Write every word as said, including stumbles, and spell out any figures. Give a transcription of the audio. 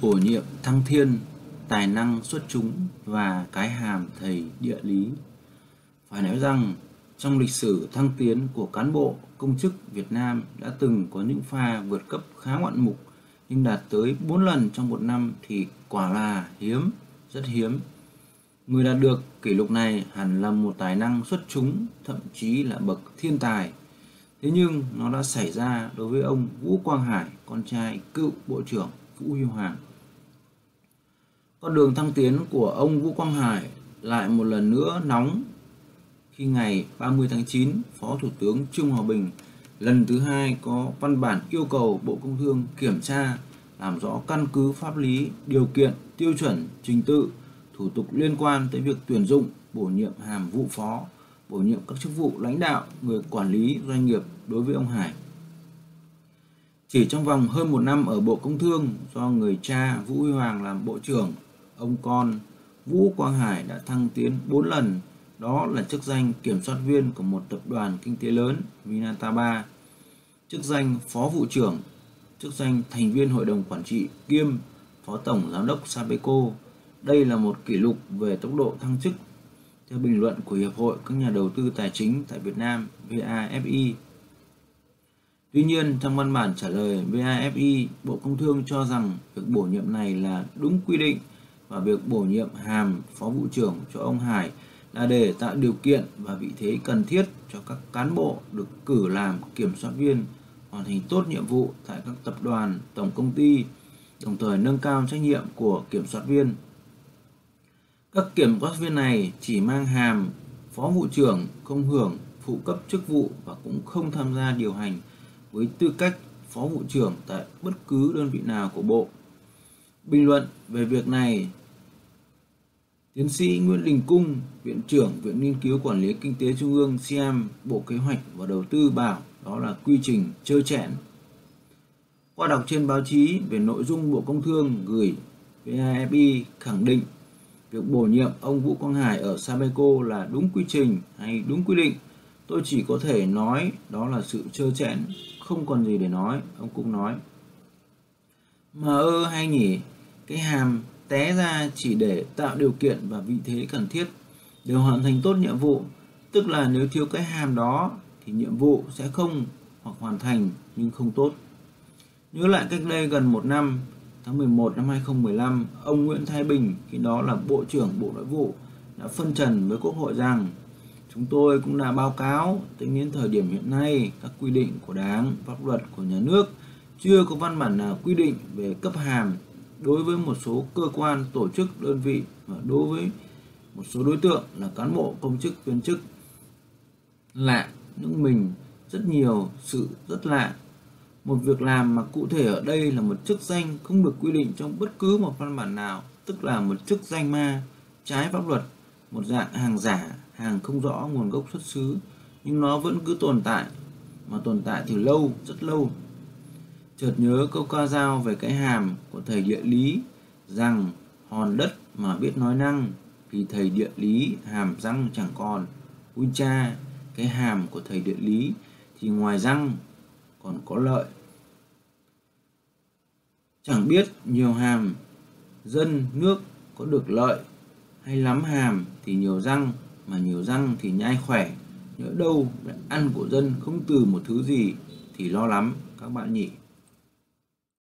bổ nhiệm thăng thiên, tài năng xuất chúng và cái hàm thầy địa lý. Phải nói rằng, trong lịch sử thăng tiến của cán bộ, công chức Việt Nam đã từng có những pha vượt cấp khá ngoạn mục, nhưng đạt tới bốn lần trong một năm thì quả là hiếm, rất hiếm. Người đạt được kỷ lục này hẳn là một tài năng xuất chúng, thậm chí là bậc thiên tài. Thế nhưng nó đã xảy ra đối với ông Vũ Quang Hải, con trai cựu Bộ trưởng Vũ Huy Hoàng. Con đường thăng tiến của ông Vũ Quang Hải lại một lần nữa nóng khi ngày ba mươi tháng chín, Phó Thủ tướng Trương Hòa Bình lần thứ hai có văn bản yêu cầu Bộ Công Thương kiểm tra, làm rõ căn cứ pháp lý, điều kiện, tiêu chuẩn, trình tự, thủ tục liên quan tới việc tuyển dụng, bổ nhiệm hàm vụ phó, bổ nhiệm các chức vụ lãnh đạo, người quản lý doanh nghiệp đối với ông Hải. Chỉ trong vòng hơn một năm ở Bộ Công Thương, do người cha Vũ Huy Hoàng làm Bộ trưởng, ông con Vũ Quang Hải đã thăng tiến bốn lần, đó là chức danh kiểm soát viên của một tập đoàn kinh tế lớn Vinataba, chức danh phó vụ trưởng, chức danh thành viên hội đồng quản trị kiêm phó tổng giám đốc Sabeco. Đây là một kỷ lục về tốc độ thăng chức, theo bình luận của Hiệp hội các nhà đầu tư tài chính tại Việt Nam vê a ép i. Tuy nhiên, trong văn bản trả lời vê a ép i, Bộ Công Thương cho rằng việc bổ nhiệm này là đúng quy định và việc bổ nhiệm hàm phó vụ trưởng cho ông Hải là để tạo điều kiện và vị thế cần thiết cho các cán bộ được cử làm kiểm soát viên hoàn thành tốt nhiệm vụ tại các tập đoàn, tổng công ty, đồng thời nâng cao trách nhiệm của kiểm soát viên. Các kiểm soát viên này chỉ mang hàm phó vụ trưởng, không hưởng phụ cấp chức vụ và cũng không tham gia điều hành với tư cách phó vụ trưởng tại bất cứ đơn vị nào của Bộ. Bình luận về việc này, Tiến sĩ Nguyễn Đình Cung, Viện trưởng Viện Nghiên cứu Quản lý Kinh tế Trung ương xê e em, Bộ Kế hoạch và Đầu tư bảo đó là quy trình trơ trẽn. Qua đọc trên báo chí về nội dung Bộ Công Thương gửi vê a ép i khẳng định việc bổ nhiệm ông Vũ Quang Hải ở Sabeco là đúng quy trình hay đúng quy định, tôi chỉ có thể nói đó là sự trơ trẽn, không còn gì để nói, ông Cung nói. Mà ơ hay nhỉ, cái hàm té ra chỉ để tạo điều kiện và vị thế cần thiết để hoàn thành tốt nhiệm vụ, tức là nếu thiếu cái hàm đó thì nhiệm vụ sẽ không hoặc hoàn thành nhưng không tốt. Nhớ lại cách đây gần một năm, tháng mười một năm hai nghìn không trăm mười lăm, ông Nguyễn Thái Bình, khi đó là Bộ trưởng Bộ Nội vụ, đã phân trần với Quốc hội rằng chúng tôi cũng đã báo cáo tính đến thời điểm hiện nay các quy định của Đảng, pháp luật của nhà nước chưa có văn bản nào quy định về cấp hàm đối với một số cơ quan, tổ chức, đơn vị và đối với một số đối tượng là cán bộ, công chức, viên chức. Lạ, nước mình rất nhiều sự rất lạ. Một việc làm mà cụ thể ở đây là một chức danh không được quy định trong bất cứ một văn bản nào, tức là một chức danh ma, trái pháp luật, một dạng hàng giả, hàng không rõ nguồn gốc xuất xứ, nhưng nó vẫn cứ tồn tại, mà tồn tại từ lâu, rất lâu. Chợt nhớ câu ca dao về cái hàm của thầy địa lý rằng hòn đất mà biết nói năng thì thầy địa lý hàm răng chẳng còn. Ui cha, cái hàm của thầy địa lý thì ngoài răng còn có lợi. Chẳng biết nhiều hàm dân nước có được lợi, hay lắm hàm thì nhiều răng, mà nhiều răng thì nhai khỏe. Nhỡ đâu ăn của dân không từ một thứ gì thì lo lắm các bạn nhỉ.